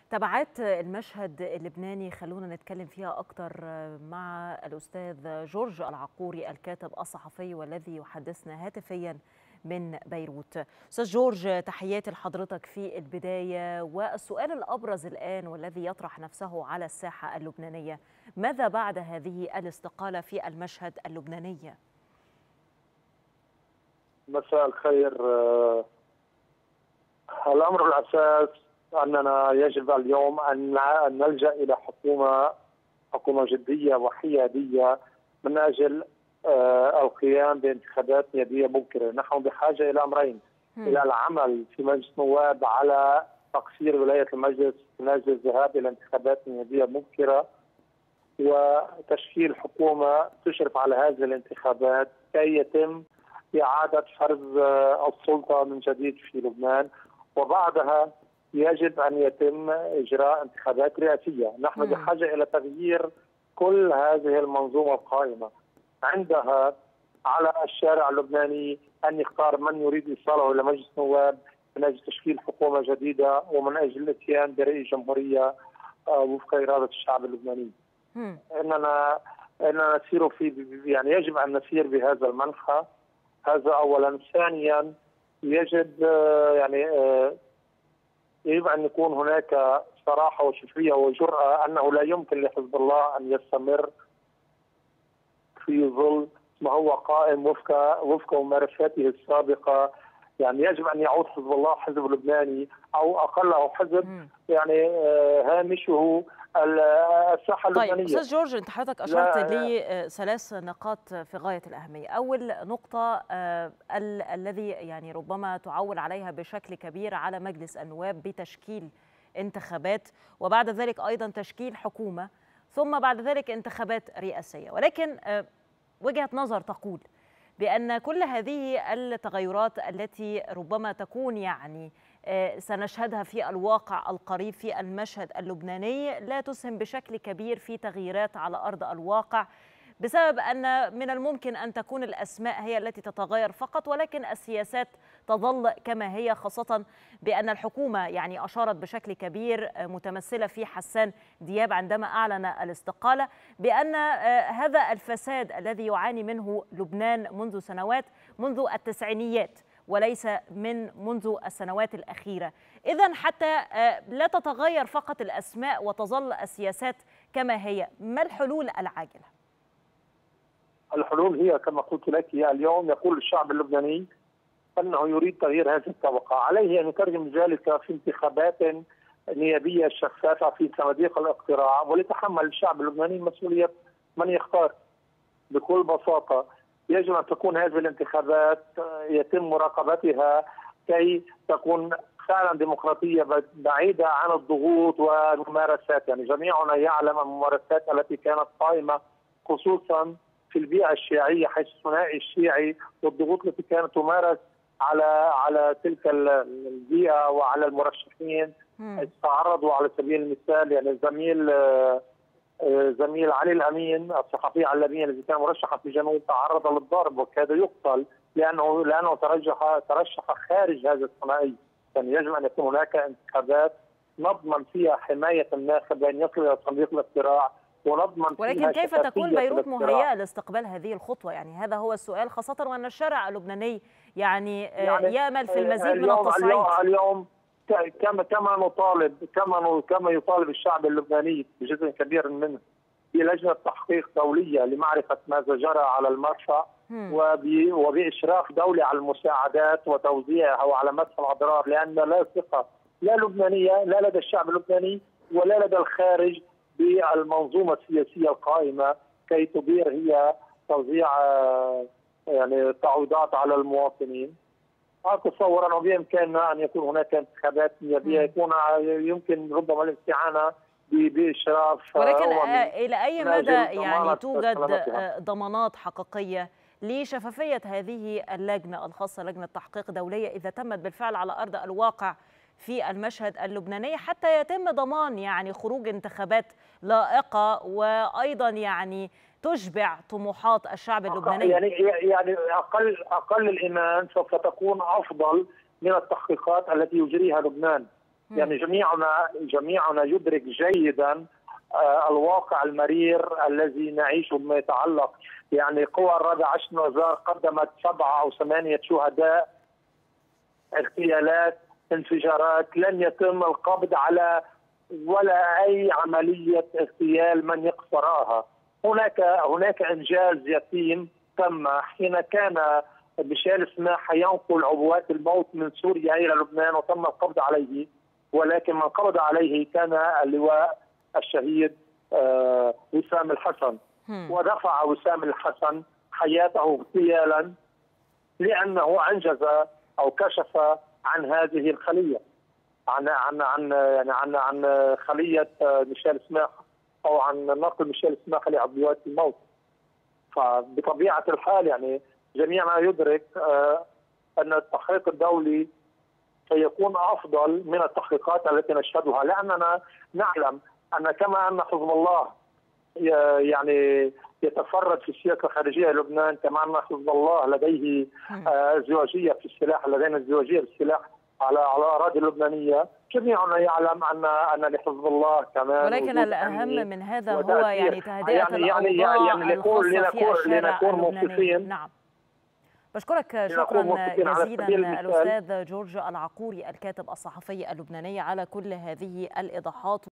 تبعات المشهد اللبناني خلونا نتكلم فيها أكتر مع الأستاذ جورج العقوري الكاتب الصحفي والذي يحدثنا هاتفيا من بيروت. أستاذ جورج، تحياتي لحضرتك في البداية، والسؤال الأبرز الآن والذي يطرح نفسه على الساحة اللبنانية: ماذا بعد هذه الاستقالة في المشهد اللبناني؟ مساء الخير. الأمر الأساس أننا يجب اليوم أن نلجأ إلى حكومة جدية وحيادية من أجل القيام بانتخابات نيابية مبكرة. نحن بحاجة إلى أمرين: إلى العمل في مجلس النواب على تقصير ولاية المجلس من أجل الذهاب إلى انتخابات نيابية مبكرة، وتشكيل حكومة تشرف على هذه الانتخابات كي يتم إعادة فرز السلطة من جديد في لبنان. وبعدها يجب أن يتم إجراء انتخابات رئاسية. نحن بحاجة إلى تغيير كل هذه المنظومة القائمة. عندها على الشارع اللبناني أن يختار من يريد إيصاله إلى مجلس النواب من أجل تشكيل حكومة جديدة ومن أجل الاتيان برئيس جمهورية وفق إرادة الشعب اللبناني. إننا نسير يعني يجب أن نسير بهذا المنحى. هذا أولا. ثانيا، يجب أن يكون هناك صراحة وشفافية وجرأة أنه لا يمكن لحزب الله أن يستمر في ظل ما هو قائم وفق ممارساته السابقة. يعني يجب أن يعود حزب الله حزب لبناني، أو أقله حزب هامشه الساحة اللبنانية. طيب أستاذ جورج، أنت حضرتك أشرت لثلاث نقاط في غاية الأهمية. أول نقطة الذي ربما تعول عليها بشكل كبير على مجلس النواب بتشكيل انتخابات، وبعد ذلك أيضا تشكيل حكومة، ثم بعد ذلك انتخابات رئاسية. ولكن وجهة نظر تقول بأن كل هذه التغيرات التي ربما تكون سنشهدها في الواقع القريب في المشهد اللبناني لا تسهم بشكل كبير في تغييرات على أرض الواقع، بسبب أن من الممكن أن تكون الأسماء هي التي تتغير فقط، ولكن السياسات تظل كما هي، خاصة بأن الحكومة أشارت بشكل كبير متمثلة في حسان دياب عندما أعلن الاستقالة بأن هذا الفساد الذي يعاني منه لبنان منذ سنوات، منذ التسعينيات وليس منذ السنوات الأخيرة. إذن حتى لا تتغير فقط الأسماء وتظل السياسات كما هي، ما الحلول العاجلة؟ الحلول هي كما قلت لك. اليوم يقول الشعب اللبناني أنه يريد تغيير هذه الطبقة، عليه أن يترجم ذلك في انتخابات نيابية شفافة في صناديق الاقتراع، وليتحمل الشعب اللبناني مسؤولية من يختار. بكل بساطة يجب أن تكون هذه الانتخابات يتم مراقبتها كي تكون فعلا ديمقراطية بعيدة عن الضغوط والممارسات. جميعنا يعلم الممارسات التي كانت قائمة خصوصا في البيئة الشيعية، حيث الثنائي الشيعي والضغوط التي كانت تمارس على تلك البيئة وعلى المرشحين. تعرضوا على سبيل المثال زميل علي الأمين الصحفي علي الأمين الذي كان مرشحا في جنوب تعرض للضرب وكاد يقتل لأنه ترشح خارج هذا الثنائي. يجب أن يكون هناك انتخابات نضمن فيها حماية الناخب بأن يصل إلى صندوق الاقتراع، ونضمن ولكن كيف تكون بيروت مهيئة لاستقبال هذه الخطوة؟ هذا هو السؤال، خاصة وأن الشارع اللبناني يأمل في المزيد من التصعيد. اليوم كما يطالب الشعب اللبناني بجزء كبير منه بلجنة تحقيق دولية لمعرفة ماذا جرى على المرفأ، وبإشراف دولي على المساعدات وتوزيعها وعلى مسح الأضرار، لأن لا ثقة لا لبنانية لا لدى الشعب اللبناني ولا لدى الخارج بالمنظومة السياسية القائمة كي تدير هي توزيع تعويضات على المواطنين. أتصور أنه بإمكاننا أن يكون هناك انتخابات نيابية يمكن ربما الاستعانة بإشراف. ولكن إلى أي مدى توجد ضمانات حقيقية لشفافية هذه اللجنة الخاصة، لجنة تحقيق دولية، إذا تمت بالفعل على أرض الواقع في المشهد اللبناني، حتى يتم ضمان خروج انتخابات لائقة وأيضا تشبع طموحات الشعب اللبناني؟ أقل الإيمان سوف تكون أفضل من التحقيقات التي يجريها لبنان. يعني جميعنا يدرك جيدا الواقع المرير الذي نعيشه بما يتعلق، يعني قوى الردع عشنوزار قدمت 7 أو 8 شهداء، اغتيالات، انفجارات، لم يتم القبض على ولا أي عملية اغتيال من يقف وراءها. هناك إنجاز يتيم تم حين كان ميشيل سماحة ينقل عبوات الموت من سوريا إلى لبنان وتم القبض عليه، ولكن من قبض عليه كان اللواء الشهيد وسام الحسن، ودفع وسام الحسن حياته اغتيالا لأنه أنجز أو كشف عن هذه الخلية، عن خلية ميشيل سماحة، أو عن نقل ميشيل سماحة لعبوات الموت. فبطبيعة الحال يعني جميعنا يدرك أن التحقيق الدولي سيكون أفضل من التحقيقات التي نشهدها، لأننا نعلم أن كما أن حزب الله يعني يتفرد في السياسة الخارجية لبنان، كما أن حزب الله لديه ازدواجية في السلاح، لدينا ازدواجية في السلاح على الأراضي اللبنانية. جميعنا يعلم أن لحزب الله كمان، ولكن الأهم من هذا هو يعني تهدئة الأوضاع الخاصة في الشارع اللبناني. نعم. بشكرك شكرا جزيلا الأستاذ جورج العقوري الكاتب الصحفي اللبناني على كل هذه الإيضاحات.